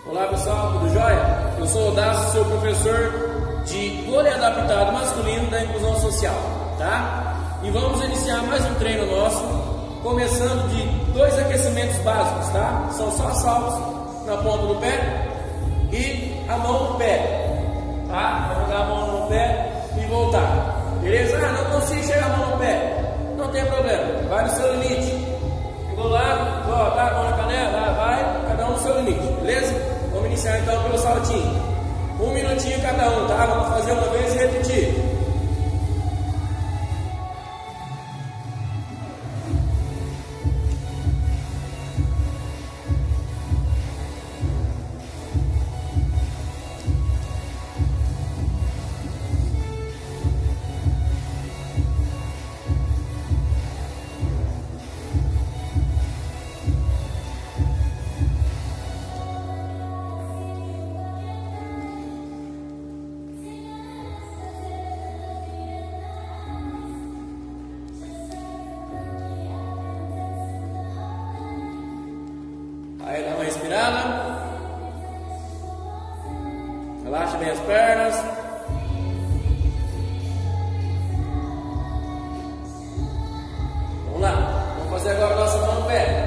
Olá pessoal, tudo jóia? Eu sou o Dacio, seu professor de vôlei adaptado masculino da inclusão social, tá? E vamos iniciar mais um treino nosso, começando de 2 aquecimentos básicos, tá? São só saltos na ponta do pé e a mão no pé, tá? Vai jogar a mão no pé e voltar, beleza? Ah, não consigo chegar a mão no pé, não tem problema, vai no seu limite. Chegou lá, ó, tá, a mão na canela, vai, cada um no seu limite, beleza? Vamos iniciar então pelo saltinho. 1 minutinho cada um, tá? Vamos fazer uma vez e repetir. Aí dá uma respirada, relaxa bem as pernas. Vamos lá, vamos fazer agora a nossa mão no pé.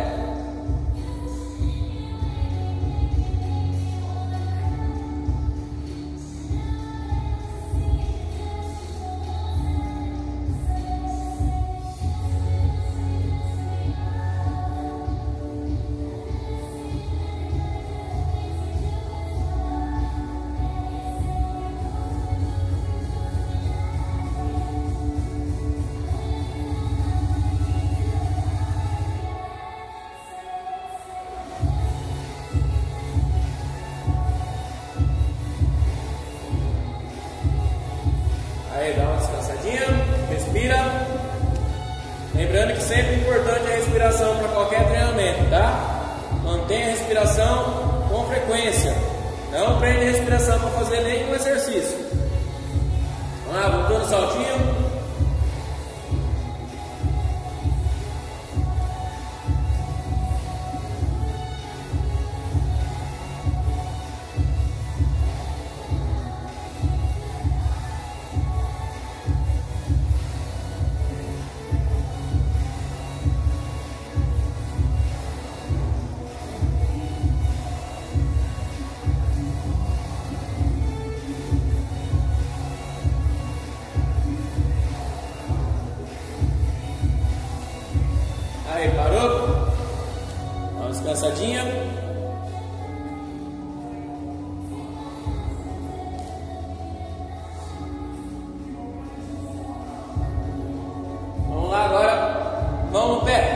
Aí, dá uma descansadinha, respira. Lembrando que sempre é importante a respiração para qualquer treinamento, tá? Mantenha a respiração com frequência. Não prende a respiração para fazer nenhum exercício. Vamos lá, voltando o saltinho. Aí, parou? Dá uma descansadinha. Vamos lá agora, mão no pé.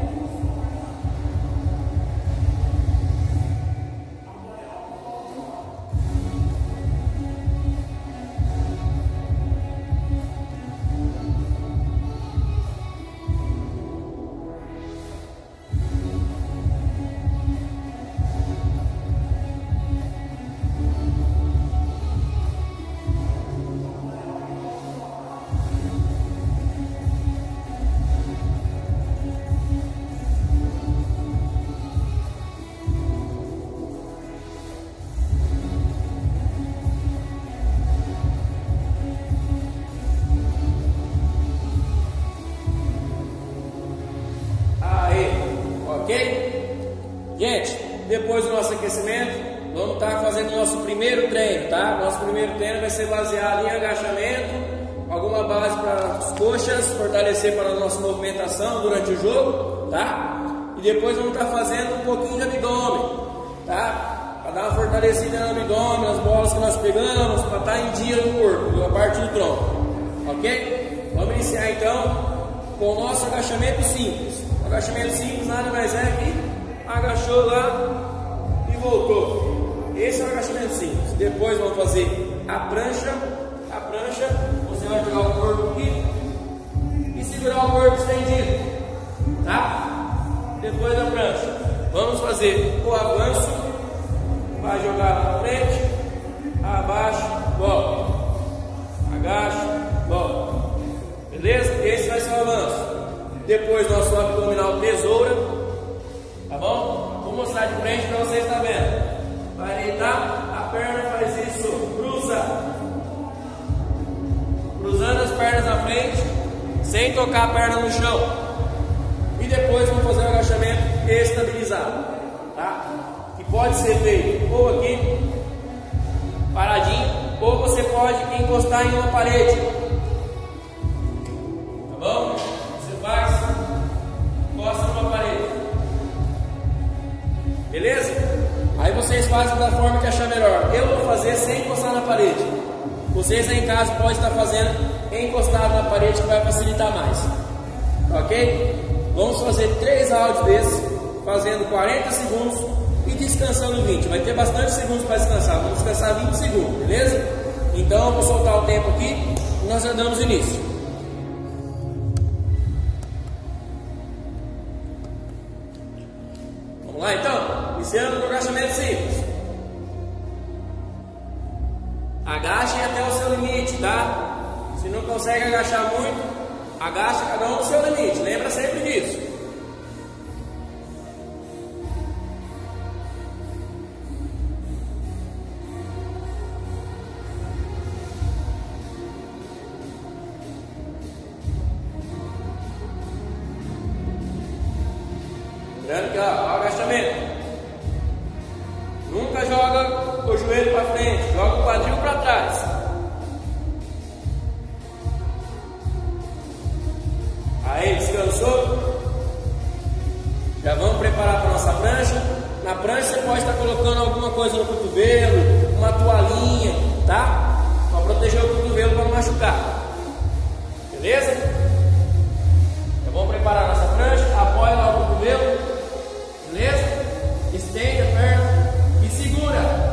Ok? Gente, depois do nosso aquecimento, vamos estar fazendo o nosso primeiro treino, tá? Nosso primeiro treino vai ser baseado em agachamento, alguma base para as coxas, fortalecer para a nossa movimentação durante o jogo, tá? E depois vamos estar fazendo um pouquinho de abdômen, tá? Para dar uma fortalecida no abdômen, as bolas que nós pegamos, para estar em dia no corpo, a parte do tronco, ok? Vamos iniciar então com o nosso agachamento simples. O agachamento simples nada mais é que agachou lá e voltou. Esse é o agachamento simples. Depois vamos fazer a prancha. A prancha, você vai jogar o corpo aqui e segurar o corpo estendido, tá? Depois da prancha, vamos fazer o avanço. Vai jogar lá na frente, abaixa, volta, agacha, volta. Beleza? Esse vai ser o avanço. Depois nosso abdominal tesoura, tá bom? Vou mostrar de frente para vocês estar vendo. Vai Vai deitar, a perna faz isso, cruza. Cruzando as pernas na frente, sem tocar a perna no chão. E depois vamos fazer um agachamento estabilizado, tá? Que pode ser feito ou aqui, paradinho, ou você pode encostar em uma parede. Tá bom? Você faz, encosta numa parede. Beleza? Aí vocês fazem da forma que achar melhor. Eu vou fazer sem encostar na parede. Vocês aí em casa podem estar fazendo encostado na parede, que vai facilitar mais. Ok? Vamos fazer 3 áudios desses, fazendo 40 segundos e descansando 20. Vai ter bastante segundos para descansar. Vamos descansar 20 segundos, beleza? Então eu vou soltar o tempo aqui e nós já damos início. Vamos lá então? Iniciando no agachamento simples. Agachem até o seu limite, tá? Se não consegue agachar muito, agacha cada um no seu limite. Lembra sempre disso. Lembrando que ó, o agachamento. Nunca joga o joelho para frente, joga o quadril para trás. Aí, descansou? Já vamos preparar para a nossa prancha. Na prancha você pode estar colocando alguma coisa no cotovelo, uma toalhinha, tá? Para proteger o cotovelo para não machucar. Beleza? Já vamos preparar a nossa prancha. Apoia lá o cotovelo. Beleza? Estende a perna e segura.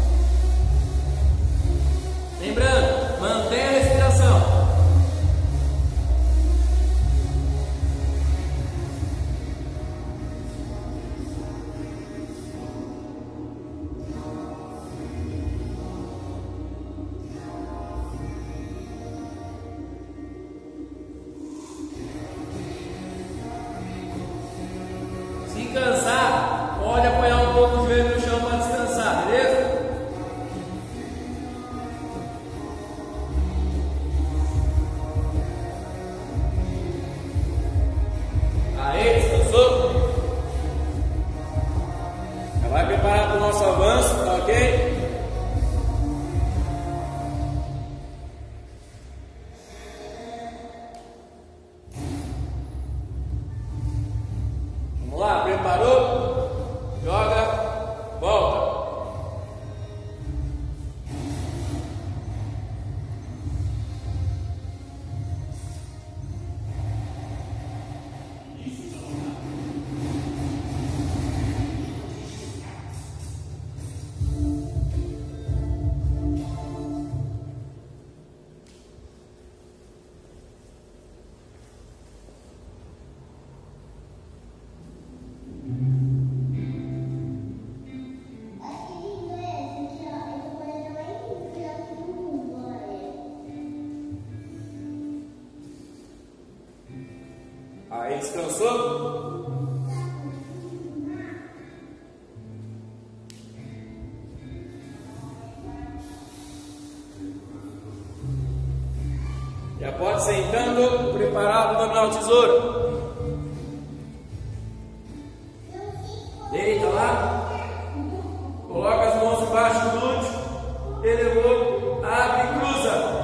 Lembrando, mantenha a respiração. Se cansar, pode apoiar um pouco o joelho no chão para descansar, beleza? Aí, descansou? Já vai preparar para o nosso avanço, tá ok? Vamos lá, preparou? Joga, volta. Aí, descansou? Já pode sentando, preparado para dominar o tesouro. Deita lá. Coloca as mãos embaixo do glúteo. Elevou, abre e cruza.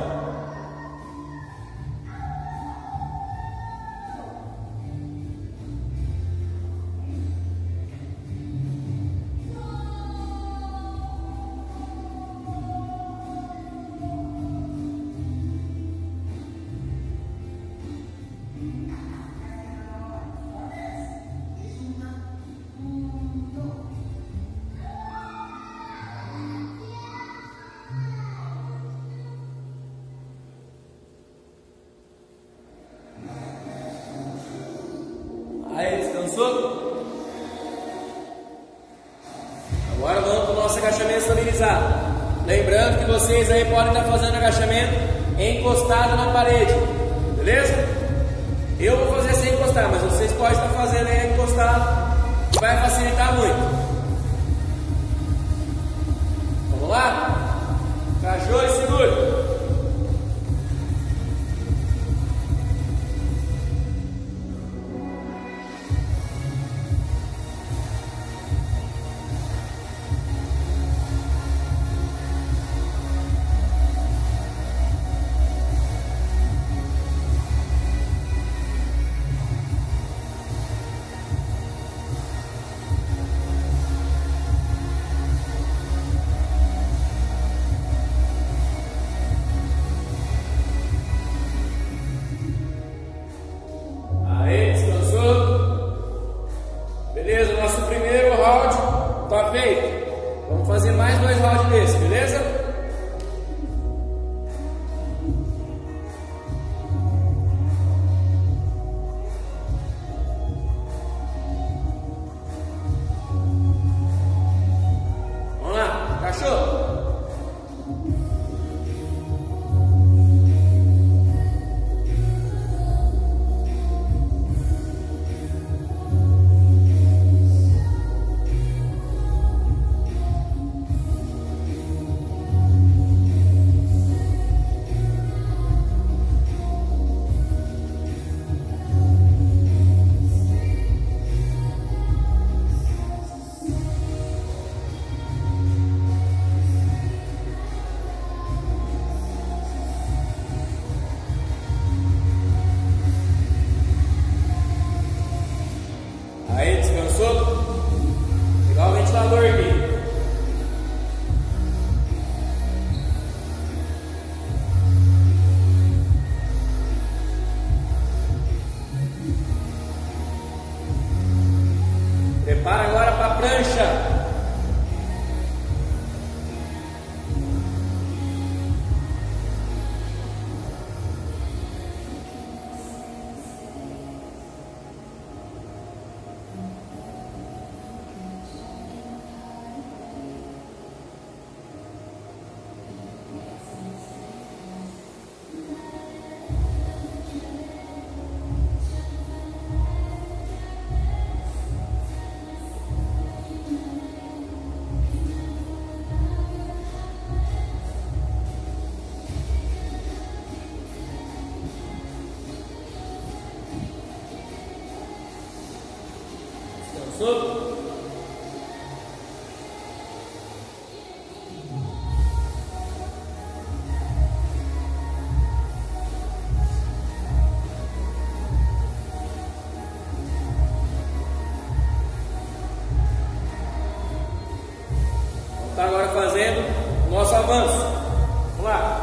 Aí, descansou? Agora vamos para o nosso agachamento estabilizado. Lembrando que vocês aí podem estar fazendo agachamento encostado na parede. Beleza? Eu vou fazer sem encostar, mas vocês podem estar fazendo aí encostado, que vai facilitar muito. descansou? Ligar o ventilador aqui. Prepara agora para a prancha. Descansou? Vamos estar agora fazendo o nosso avanço. Vamos lá.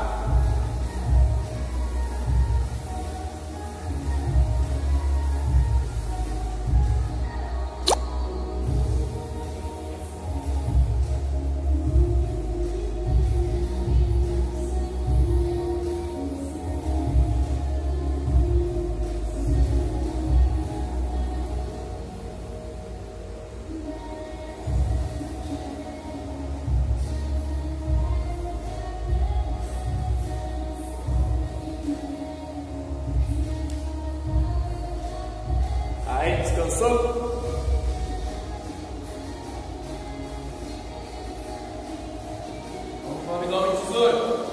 Aí, descansou? Vamos igual um tesouro.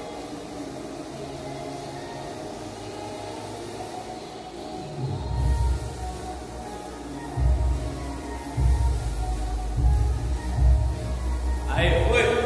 Aí, foi.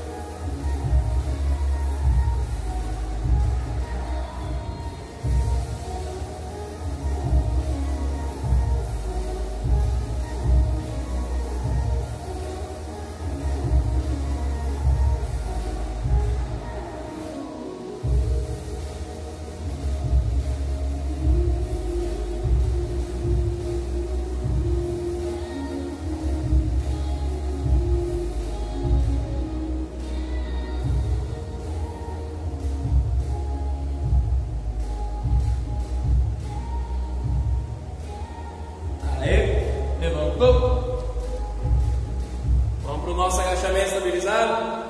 Levantou. Vamos para o nosso agachamento estabilizado.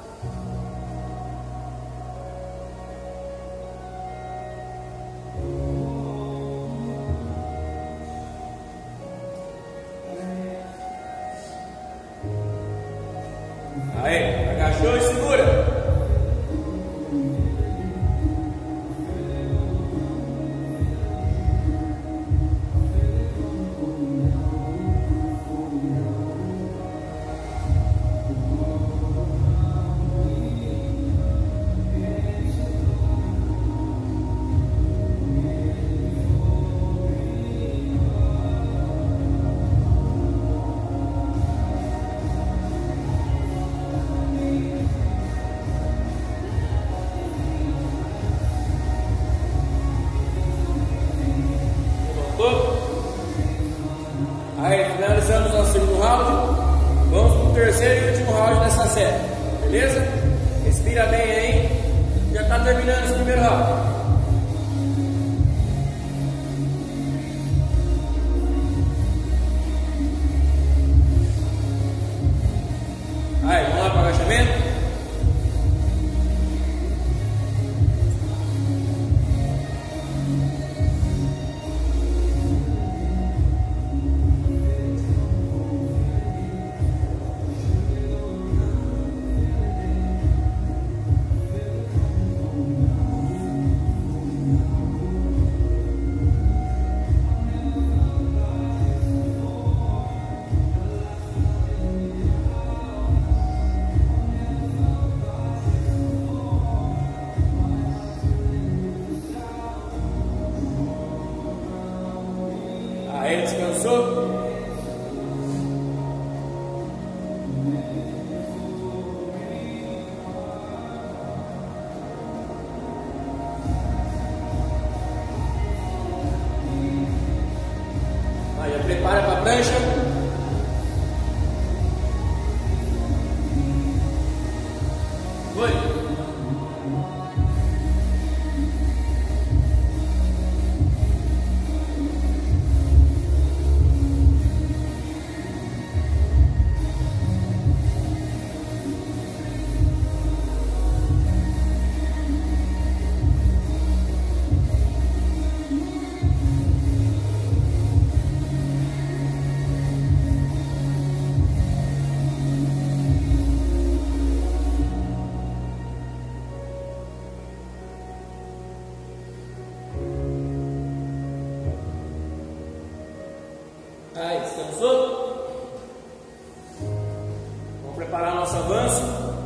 Aí, agachou e segura. Aí, finalizamos nosso segundo round. Vamos para o terceiro e último round dessa série. Beleza? Respira bem aí. Já está terminando esse primeiro round. Aí, vamos lá para o agachamento. Aí, descansou? prepara para a prancha. Foi. Aí, descansou? Vamos preparar nosso avanço.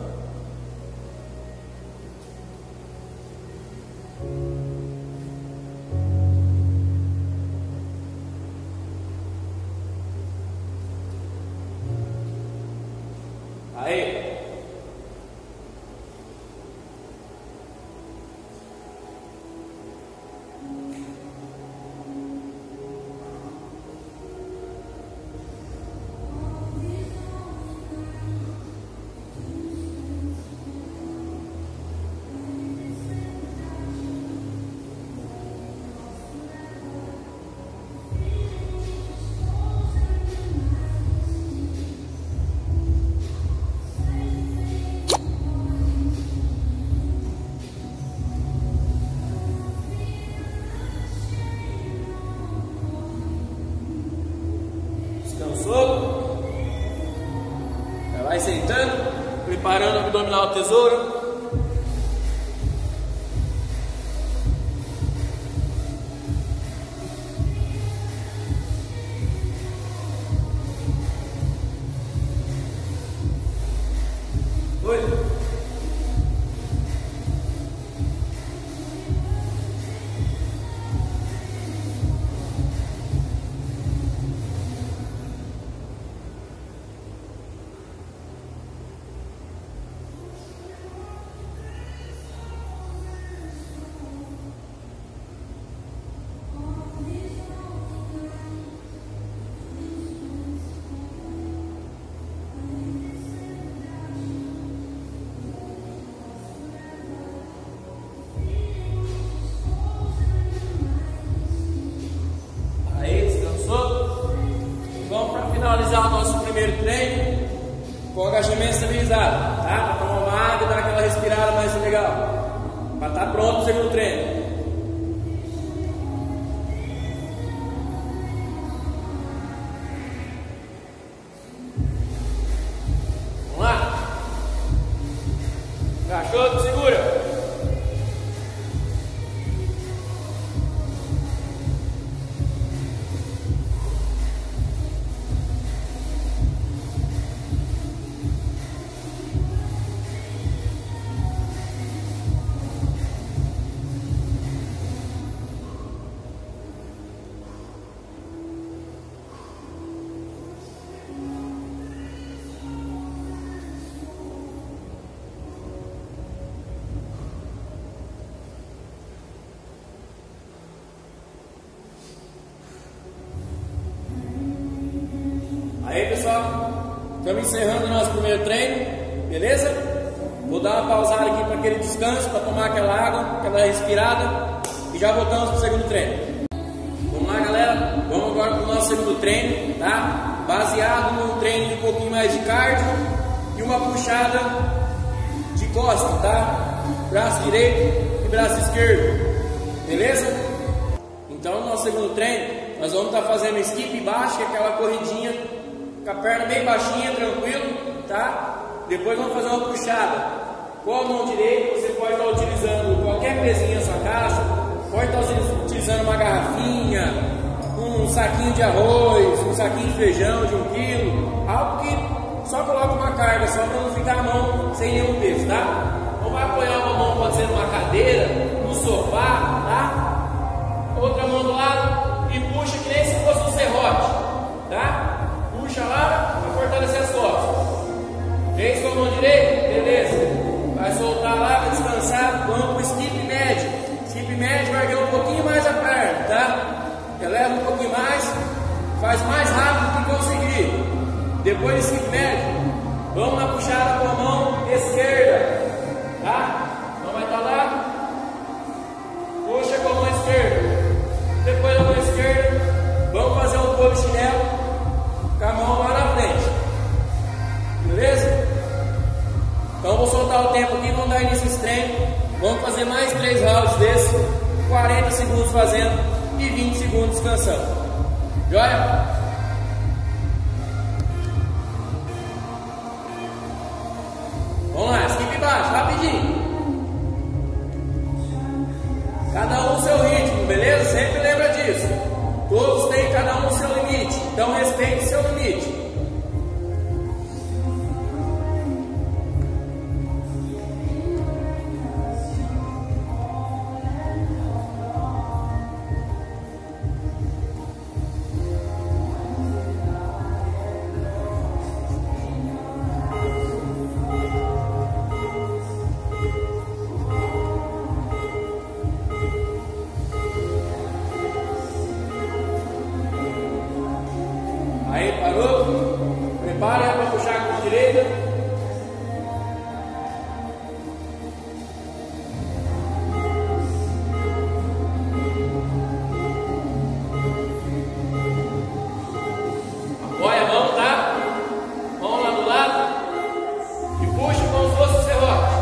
Aí. Descansou? Já vai sentando, preparando o abdominal tesouro. Foi. Finalizar o nosso primeiro treino com agachamento estabilizado, tá? Para tomar uma água e dar aquela respirada mais legal, para estar pronto para o segundo treino. Vamos lá. Agachou, segura. Aí, pessoal, estamos encerrando o nosso primeiro treino, beleza? Vou dar uma pausada aqui para aquele descanso, para tomar aquela água, aquela respirada, e já voltamos para o segundo treino. Vamos lá, galera, vamos agora para o nosso segundo treino, tá? Baseado num treino de um pouquinho mais de cardio e uma puxada de costas, tá? Braço direito e braço esquerdo, beleza? Então, no nosso segundo treino, nós vamos estar fazendo skip baixo, que é aquela corridinha com a perna bem baixinha, tranquilo, tá? Depois vamos fazer uma puxada com a mão direita. Você pode estar utilizando qualquer pezinho na sua caixa, pode estar utilizando uma garrafinha, um saquinho de arroz, um saquinho de feijão de 1 quilo, algo que só coloca uma carga, só para não ficar a mão sem nenhum peso, tá? Não vai apoiar uma mão, pode ser numa cadeira, no sofá, tá? Outra mão do lado e puxa que nem se fosse um serrote, tá? Puxa lá para fortalecer as costas. Fez com a mão direita, beleza. Vai soltar lá, vai descansar. Vamos para o skip médio. Skip médio vai ganhar um pouquinho mais a perna, tá? Eleva um pouquinho mais, faz mais Depois do skip médio, vamos na puxada com a mão esquerda, tá? Então vai estar lá, puxa com a mão esquerda. Depois da mão esquerda, vamos fazer um polichinelo com a mão lá na frente, beleza? Então vou soltar o tempo aqui, vamos dar início a esse treino. Vamos fazer mais 3 rounds desse, 40 segundos fazendo e 20 segundos descansando. Joia? Vamos lá, skip baixo, rapidinho. Cada um o seu ritmo, beleza? Sempre lembra disso. Todos têm cada um o seu limite, então respeite o seu limite. Aí, parou? Prepara para puxar com a direita. Apoia a mão, tá? Mão lá do lado. E puxa como se fosse o serrote.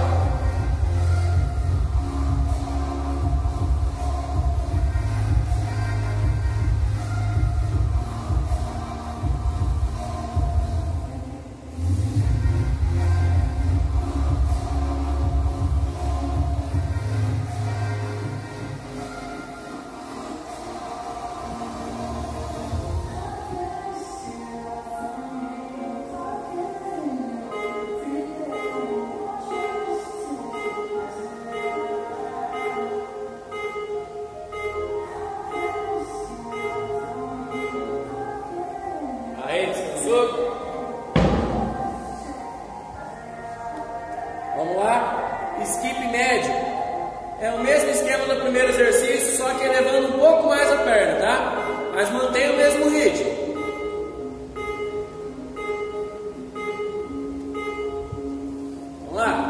Aí, descansou? Vamos lá, skip médio. É o mesmo esquema do primeiro exercício, só que elevando um pouco mais a perna, tá? Mas mantém o mesmo ritmo. Vamos lá.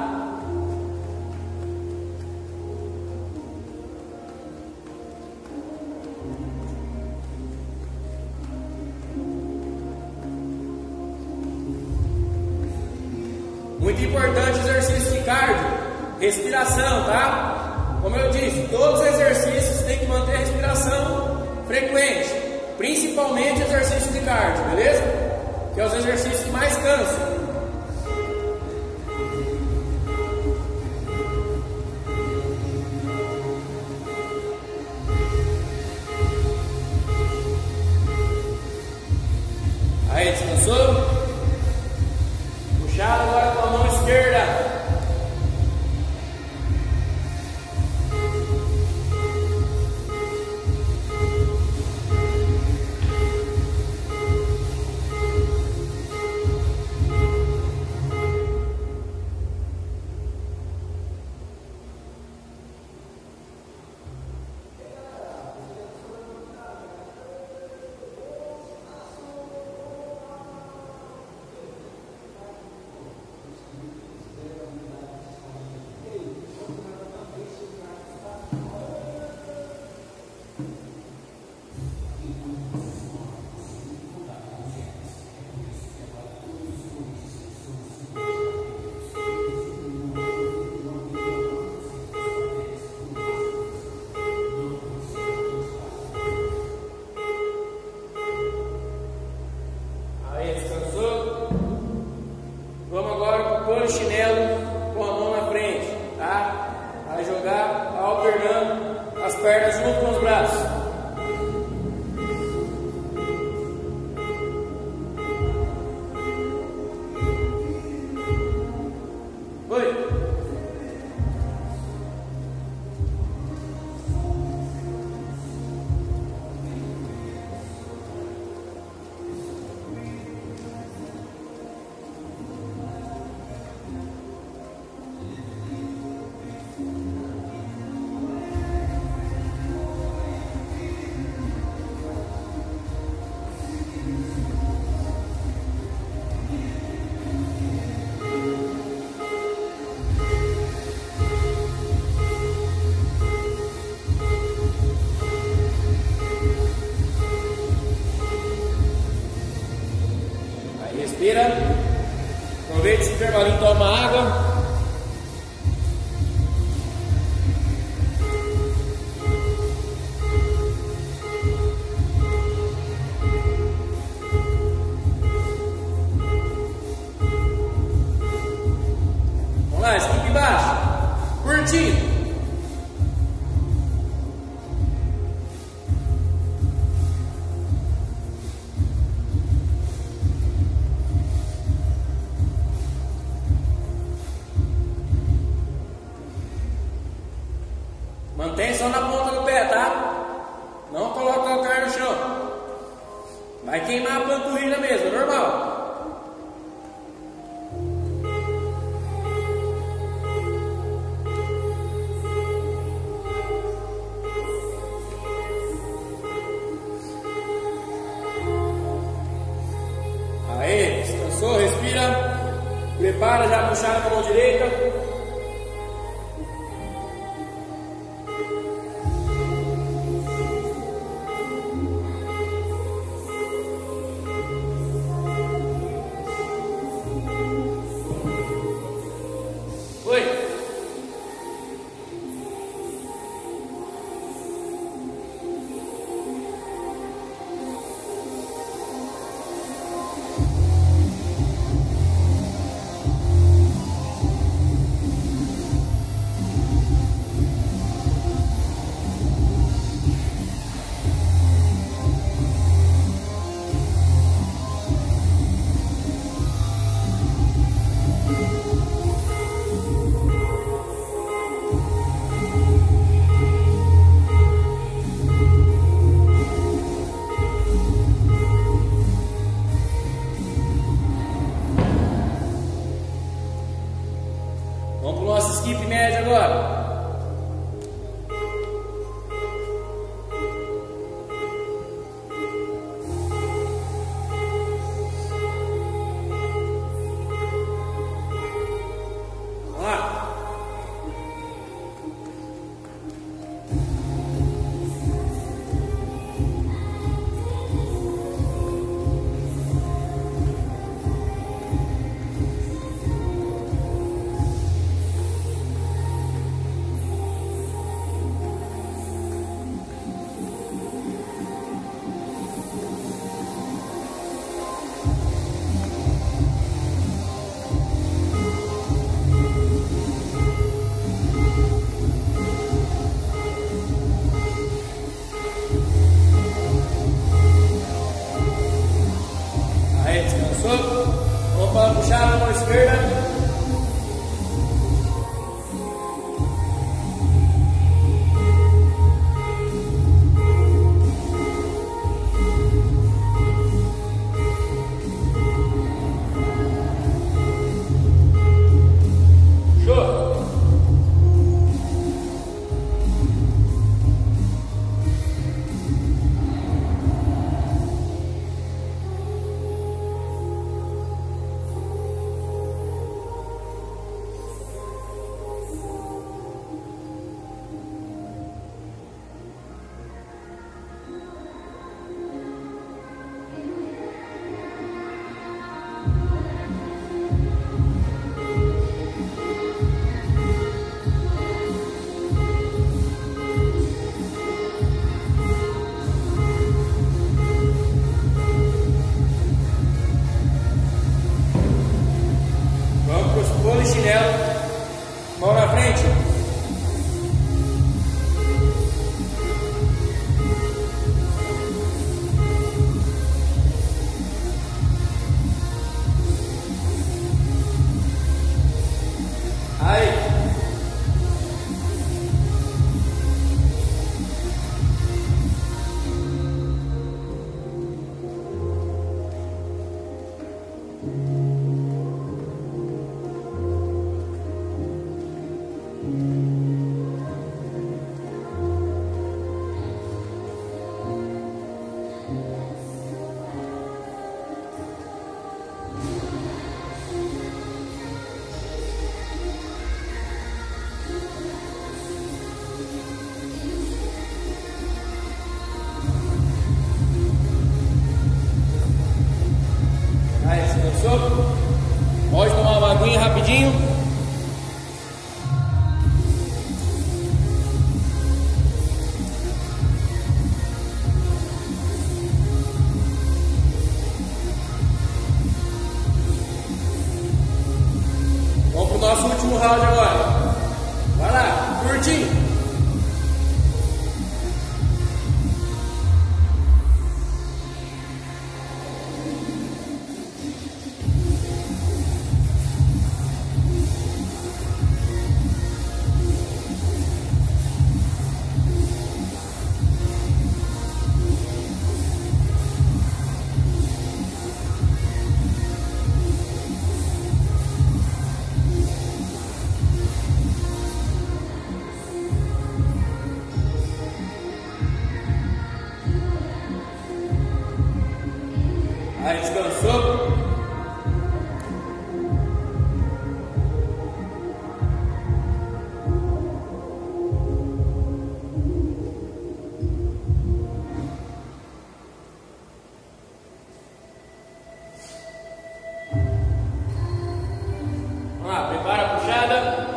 Muito importante o exercício de cardio, respiração, tá? Como eu disse, todos os exercícios tem que manter a respiração frequente, principalmente exercício de cardio, beleza? Que é os exercícios que mais cansam. Aí, descansou? Puxado agora com a mão esquerda. respira. Aproveita esse intervalinho, toma água. Vamos lá, skip embaixo. Curtindo. Mantém só na ponta do pé, tá? Não coloca o calcanhar no chão. Vai queimar a panturrilha mesmo, é normal. Aí, descansou, respira. Prepara já a puxada com a mão direita. Vamos para o nosso skip médio agora. Vamos lá. Vamos para puxar a mão esquerda. Pula o chinelo, mão na frente. Aí. Descansou? Pode tomar uma aguinha rapidinho. Vamos pro nosso último round agora. Vai lá, curtinho. Aí, descansou? Vamos lá, prepara a puxada.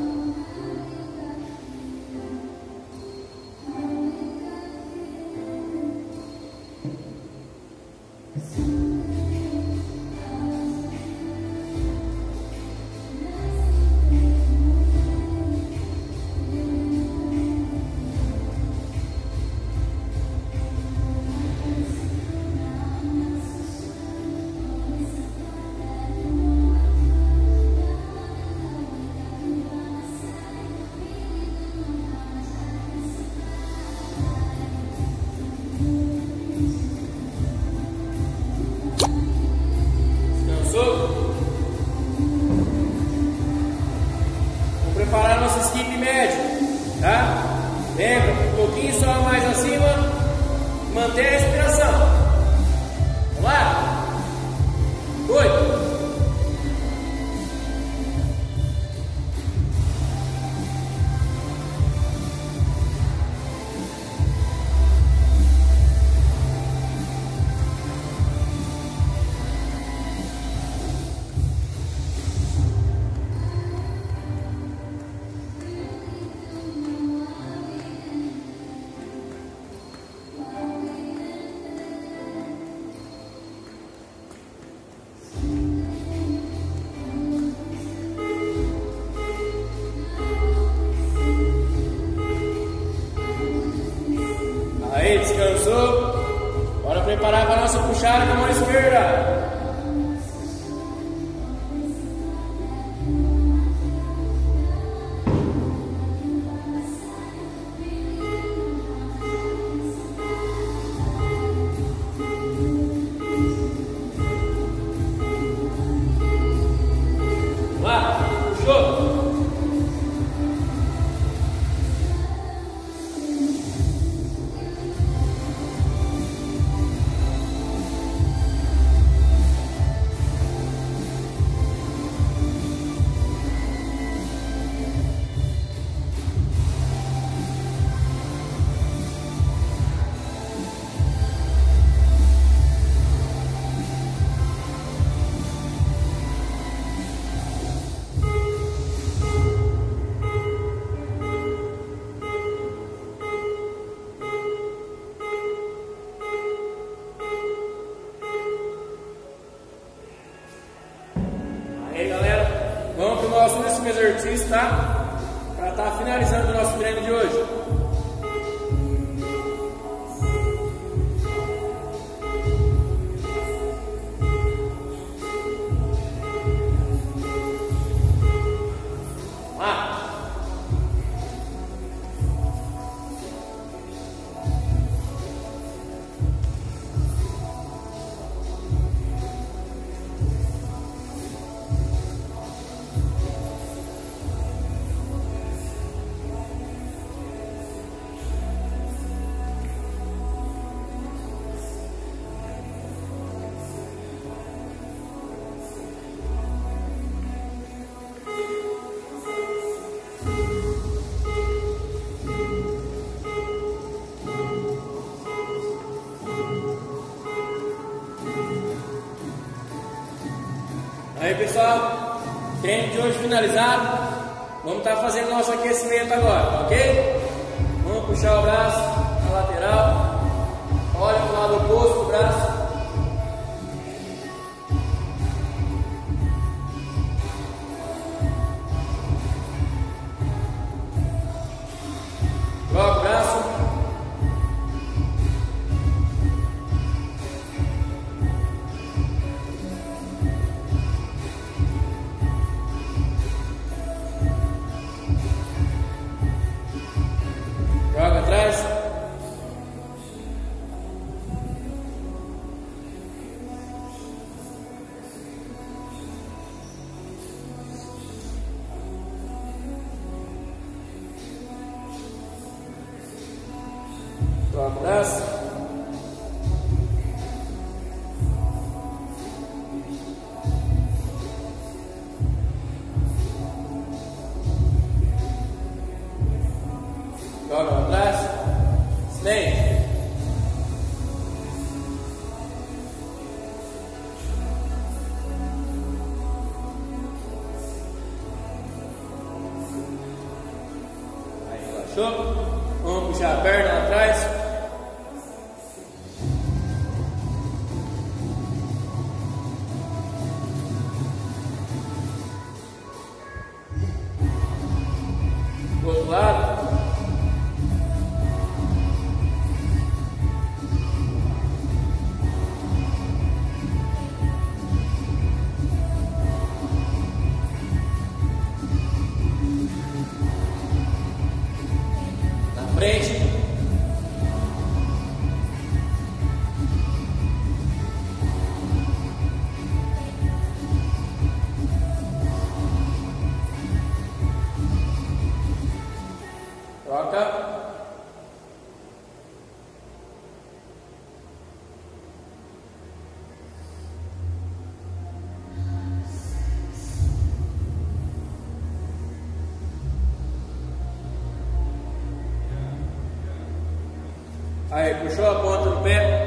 Vou preparar nosso skip médio, tá? Lembra, um pouquinho só mais acima, manter a respiração. Vamos lá? 8. Aí, descansou. Bora preparar para a nossa puxada com a mão esquerda. Vamos lá, puxou. Aí, galera, vamos para o nosso último exercício, tá? Para estar finalizando o nosso treino de hoje. Aí pessoal, treino de hoje finalizado. Vamos estar fazendo nosso aquecimento agora, ok? Vamos puxar o braço na lateral. Olha para o lado oposto do braço. Troca o braço. Joga atrás. Troca o braço. Joga para trás. Estende. Aí relaxou. Vamos puxar a perna lá atrás. Do outro lado. Na frente. Troca. Aí, puxou a ponta do pé.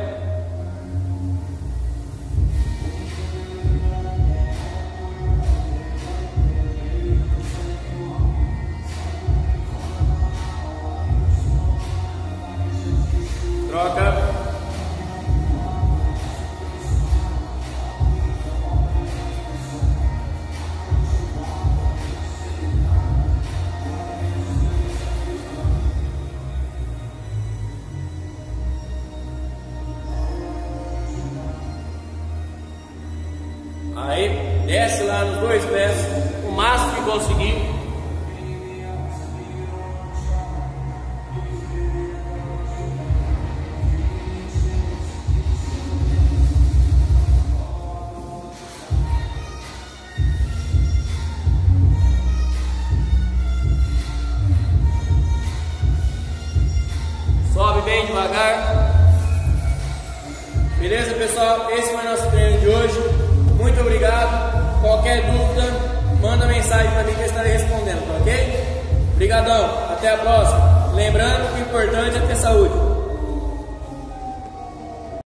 Troca. Aí, desce lá nos dois pés, o máximo que conseguir. Sobe bem devagar. Beleza, pessoal? Esse foi nosso treino de hoje. Muito obrigado. Qualquer dúvida, manda mensagem para mim que eu estarei respondendo, tá ok? Obrigadão. Até a próxima. Lembrando que o importante é ter saúde.